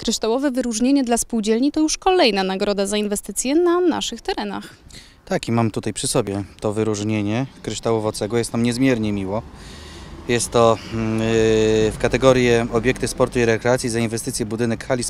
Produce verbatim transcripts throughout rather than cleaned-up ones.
Kryształowe wyróżnienie dla spółdzielni to już kolejna nagroda za inwestycje na naszych terenach. Tak, i mam tutaj przy sobie to wyróżnienie kryształowocego. Jest nam niezmiernie miło. Jest to w kategorii obiekty sportu i rekreacji za inwestycje budynek hali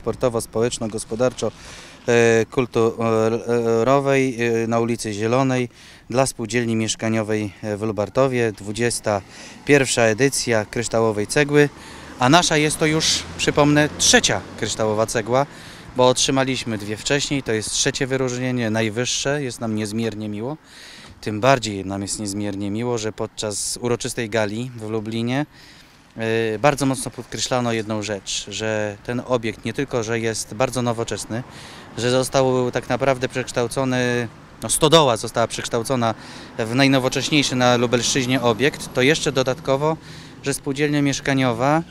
sportowo-społeczno-gospodarczo-kulturowej na ulicy Zielonej dla spółdzielni mieszkaniowej w Lubartowie. dwudziesta pierwsza edycja kryształowej cegły, a nasza jest to już, przypomnę, trzecia kryształowa cegła, bo otrzymaliśmy dwie wcześniej. To jest trzecie wyróżnienie, najwyższe. Jest nam niezmiernie miło. Tym bardziej nam jest niezmiernie miło, że podczas uroczystej gali w Lublinie yy, bardzo mocno podkreślano jedną rzecz, że ten obiekt nie tylko, że jest bardzo nowoczesny, że został tak naprawdę przekształcony, no stodoła została przekształcona w najnowocześniejszy na Lubelszczyźnie obiekt, to jeszcze dodatkowo, że spółdzielnia mieszkaniowa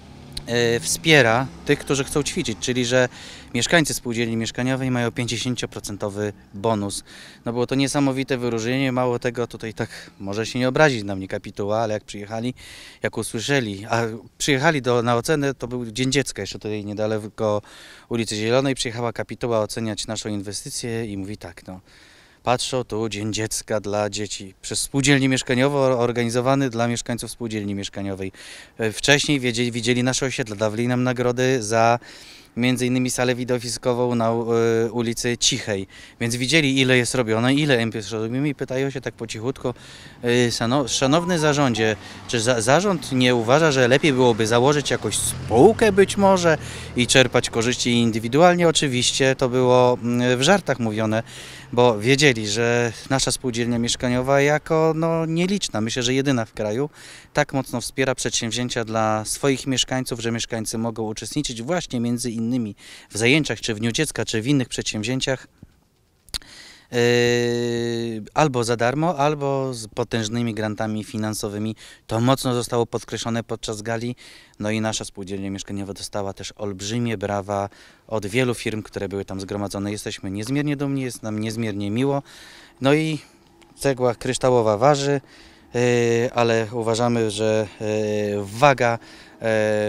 wspiera tych, którzy chcą ćwiczyć, czyli że mieszkańcy spółdzielni mieszkaniowej mają pięćdziesięcioprocentowy bonus. No było to niesamowite wyróżnienie, mało tego, tutaj tak może się nie obrazić na mnie kapituła, ale jak przyjechali, jak usłyszeli, a przyjechali do, na ocenę, to był Dzień Dziecka, jeszcze tutaj niedaleko ulicy Zielonej, przyjechała kapituła oceniać naszą inwestycję i mówi tak, no patrzą tu Dzień Dziecka dla dzieci przez spółdzielnię mieszkaniową, organizowany dla mieszkańców spółdzielni mieszkaniowej. Wcześniej wiedzieli, widzieli nasze osiedle, dawali nam nagrody za między innymi salę widowiskową na ulicy Cichej, więc widzieli, ile jest robione, ile M P jest robione i pytają się tak po cichutko, szanowny zarządzie, czy za, zarząd nie uważa, że lepiej byłoby założyć jakąś spółkę być może i czerpać korzyści indywidualnie? Oczywiście to było w żartach mówione, bo wiedzieli, że nasza spółdzielnia mieszkaniowa jako no, nieliczna, myślę, że jedyna w kraju, tak mocno wspiera przedsięwzięcia dla swoich mieszkańców, że mieszkańcy mogą uczestniczyć właśnie między innymi w zajęciach, czy w Dniu Dziecka, czy w innych przedsięwzięciach yy, albo za darmo, albo z potężnymi grantami finansowymi. To mocno zostało podkreślone podczas gali, no i nasza spółdzielnia mieszkaniowa dostała też olbrzymie brawa od wielu firm, które były tam zgromadzone. Jesteśmy niezmiernie dumni, jest nam niezmiernie miło. No i cegła kryształowa waży, yy, ale uważamy, że yy, waga yy,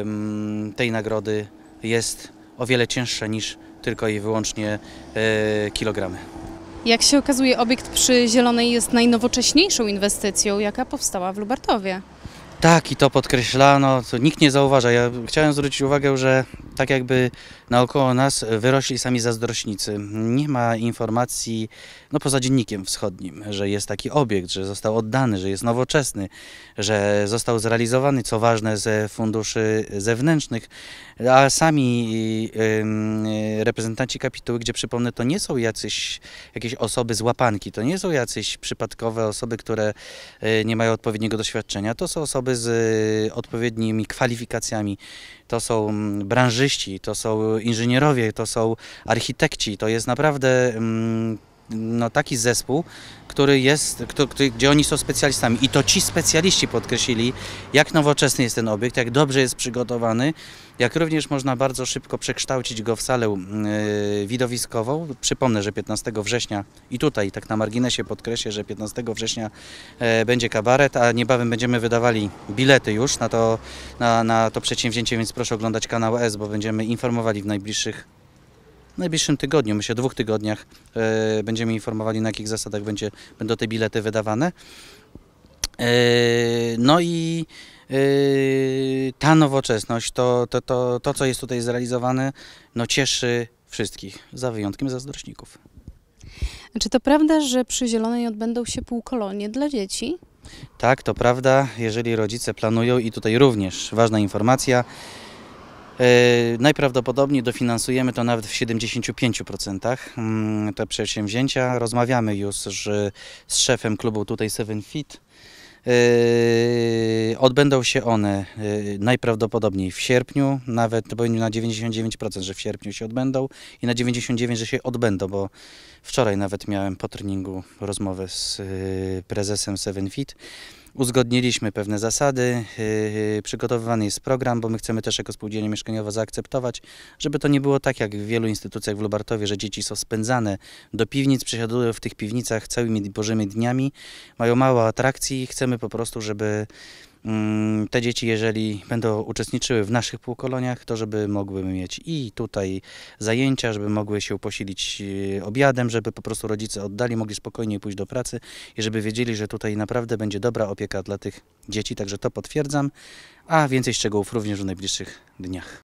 tej nagrody jest o wiele cięższa niż tylko i wyłącznie yy, kilogramy. Jak się okazuje, obiekt przy Zielonej jest najnowocześniejszą inwestycją, jaka powstała w Lubartowie. Tak, i to podkreślano, to nikt nie zauważa. Ja chciałem zwrócić uwagę, że tak jakby naokoło nas wyrośli sami zazdrośnicy. Nie ma informacji, no poza Dziennikiem Wschodnim, że jest taki obiekt, że został oddany, że jest nowoczesny, że został zrealizowany, co ważne, ze funduszy zewnętrznych, a sami yy, reprezentanci kapituły, gdzie przypomnę, to nie są jacyś jakieś osoby z łapanki, to nie są jacyś przypadkowe osoby, które yy, nie mają odpowiedniego doświadczenia, to są osoby z y, odpowiednimi kwalifikacjami, to są branżyści, to są inżynierowie, to są architekci, to jest naprawdę mm, no, taki zespół, który jest, który, gdzie oni są specjalistami i to ci specjaliści podkreślili, jak nowoczesny jest ten obiekt, jak dobrze jest przygotowany, jak również można bardzo szybko przekształcić go w salę yy, widowiskową. Przypomnę, że piętnastego września i tutaj tak na marginesie podkreślę, że piętnastego września yy, będzie kabaret, a niebawem będziemy wydawali bilety już na to, na, na to przedsięwzięcie, więc proszę oglądać kanał S, bo będziemy informowali w najbliższych W najbliższym tygodniu, myślę dwóch tygodniach e, będziemy informowali, na jakich zasadach będzie, będą te bilety wydawane. E, no i e, ta nowoczesność, to, to, to, to co jest tutaj zrealizowane, no cieszy wszystkich, za wyjątkiem zazdrośników. Czy to prawda, że przy Zielonej odbędą się półkolonie dla dzieci? Tak, to prawda, jeżeli rodzice planują i tutaj również ważna informacja, Yy, najprawdopodobniej dofinansujemy to nawet w siedemdziesięciu pięciu procentach yy, te przedsięwzięcia. Rozmawiamy już z, z szefem klubu tutaj Seven Fit. Yy, odbędą się one yy, najprawdopodobniej w sierpniu, nawet bo na dziewięćdziesiąt dziewięć procent, że w sierpniu się odbędą i na dziewięćdziesiąt dziewięć procent, że się odbędą, bo wczoraj nawet miałem po treningu rozmowę z yy, prezesem Seven Fit. Uzgodniliśmy pewne zasady, yy, przygotowywany jest program, bo my chcemy też jako spółdzielnia mieszkaniowa zaakceptować, żeby to nie było tak jak w wielu instytucjach w Lubartowie, że dzieci są spędzane do piwnic, przesiadują w tych piwnicach całymi bożymi dniami, mają mało atrakcji. Chcemy po prostu, żeby mm, te dzieci, jeżeli będą uczestniczyły w naszych półkoloniach, to żeby mogły mieć i tutaj zajęcia, żeby mogły się posilić e, obiadem, żeby po prostu rodzice oddali, mogli spokojnie pójść do pracy i żeby wiedzieli, że tutaj naprawdę będzie dobra opieka dla tych dzieci, także to potwierdzam, a więcej szczegółów również w najbliższych dniach.